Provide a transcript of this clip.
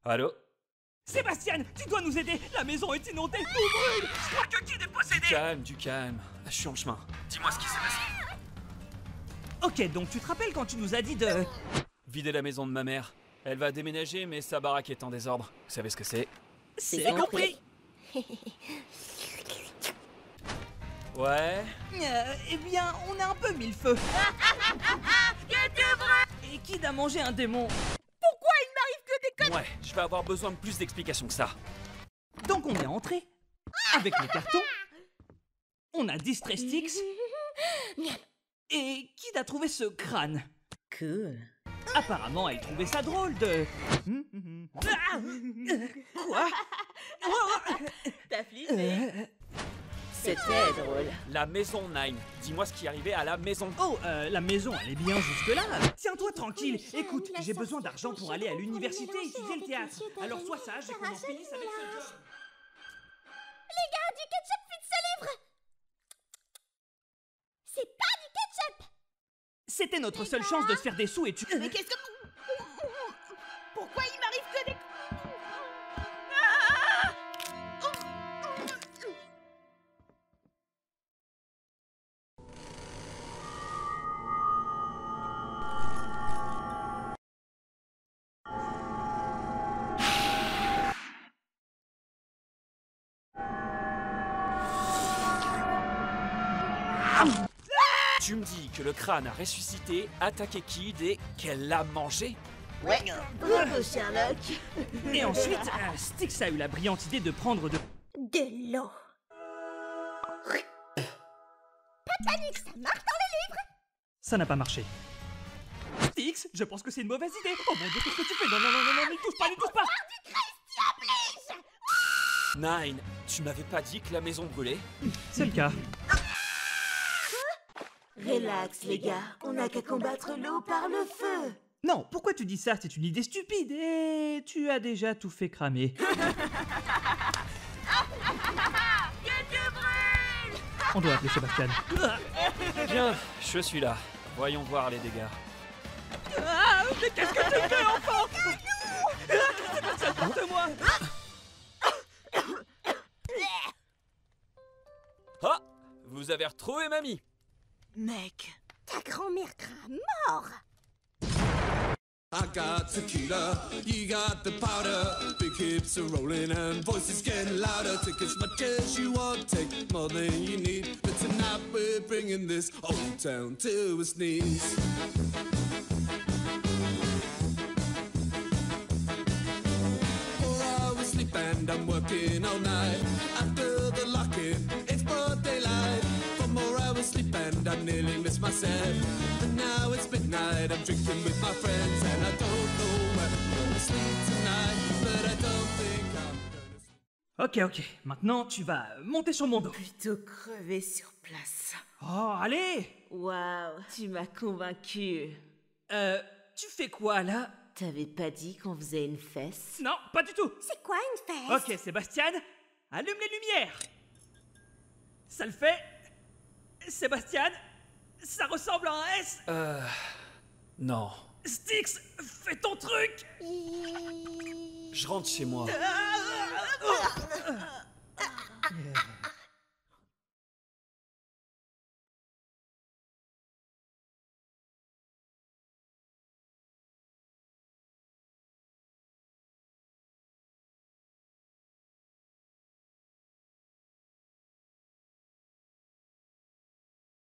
Allô? Sébastien, tu dois nous aider. La maison est inondée, tout brûle. Je crois que Kid est possédé. Du calme. Je suis en chemin. Dis-moi ce qui s'est passé. Ok, donc tu te rappelles quand tu nous as dit de... Vider la maison de ma mère. Elle va déménager, mais sa baraque est en désordre. Vous savez ce que c'est? C'est compris. Ouais. Eh bien, on a un peu mis le feu. Et Kid a mangé un démon. Pourquoi il m'arrive que des conneries? Ouais, je vais avoir besoin de plus d'explications que ça. Donc on est entré. Avec les cartons. On a distrait Styx. Et Kid a trouvé ce crâne. Cool. Apparemment, elle trouvait ça drôle de... Quoi? T'as flippé? C'était drôle. La maison Nine. Dis-moi ce qui est arrivé à la maison. Oh, la maison, elle est bien jusque-là. Tiens-toi tranquille. Écoute, j'ai besoin d'argent pour aller à l'université étudier le théâtre. Alors sois sage et qu'on en finisse avec ce job. Les gars, du ketchup vite ce livre. C'est pas du ketchup. C'était notre seule chance de se faire des sous et tu... Mais qu'est-ce que... Pourquoi il m'arrive que des... Tu me dis que le crâne a ressuscité, attaqué Kid et qu'elle l'a mangé? Ouais, bravo Sherlock. Et ensuite, Styx a eu la brillante idée de prendre de... De l'eau. Pas de panique, ça marche dans les livres. Ça n'a pas marché. Styx, je pense que c'est une mauvaise idée. Oh mon dieu, qu'est-ce que tu fais? Non, non, non, non, non, n'y touche pas, n'y touche pas. Nine, tu m'avais pas dit que la maison brûlait? C'est le cas. Relax les gars, on n'a qu'à combattre l'eau par le feu. Non, pourquoi tu dis ça? C'est une idée stupide et tu as déjà tout fait cramer. On doit appeler Sébastien. Bien, je suis là. Voyons voir les dégâts. Ah, mais qu'est-ce que tu fais, enfant? Sébastien, porte-moi. Ah! Vous avez retrouvé mamie! Mec. Ta grand-mère craint mort. I got tequila, you got the powder. Big hips are rolling and voices getting louder. Take as much as you want, take more than you need. But tonight we're bringing this old town to its knees. 4 hours sleep and I'm working all night. After the lock-in, it's broad daylight. 4 more hours sleep and I nearly missed my set. And now it's midnight, I'm drinking with my friends. And I don't know where I'm gonna sleep tonight. But I don't think I'm gonna sleep. Ok, maintenant tu vas monter sur mon dos. Plutôt crever sur place. Oh, allez. Waouh, tu m'as convaincu. Tu fais quoi là? T'avais pas dit qu'on faisait une fesse? Non, pas du tout. C'est quoi une fesse? Ok, Sébastien, allume les lumières. Ça le fait? Sébastien, ça ressemble à un S. Non. Styx, fais ton truc. Je rentre chez moi.